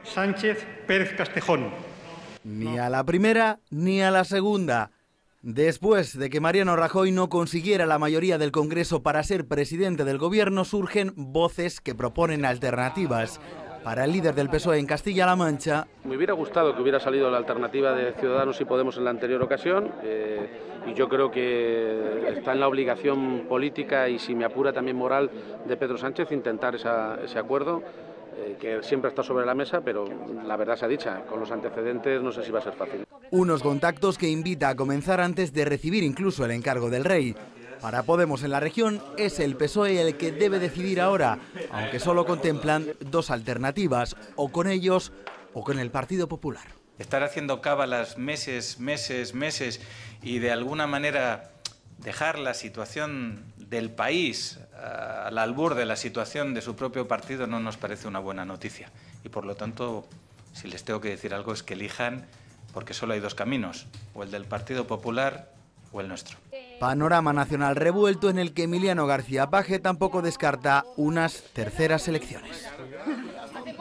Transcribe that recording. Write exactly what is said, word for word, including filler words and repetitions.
Sánchez Pérez Castejón. Ni a la primera ni a la segunda. Después de que Mariano Rajoy no consiguiera la mayoría del Congreso para ser presidente del gobierno, surgen voces que proponen alternativas. Para el líder del P S O E en Castilla-La Mancha, me hubiera gustado que hubiera salido la alternativa de Ciudadanos y Podemos en la anterior ocasión, eh, y yo creo que está en la obligación política y, si me apura, también moral de Pedro Sánchez intentar esa, ese acuerdo, eh, que siempre está sobre la mesa, pero la verdad sea dicha, con los antecedentes no sé si va a ser fácil. Unos contactos que invita a comenzar antes de recibir incluso el encargo del rey. Para Podemos en la región es el P S O E el que debe decidir ahora, aunque solo contemplan dos alternativas, o con ellos o con el Partido Popular. Estar haciendo cábalas meses, meses, meses y de alguna manera dejar la situación del país al albur de la situación de su propio partido no nos parece una buena noticia. Y por lo tanto, si les tengo que decir algo, es que elijan, porque solo hay dos caminos, o el del Partido Popular o el nuestro. Panorama nacional revuelto en el que Emiliano García Paje tampoco descarta unas terceras elecciones.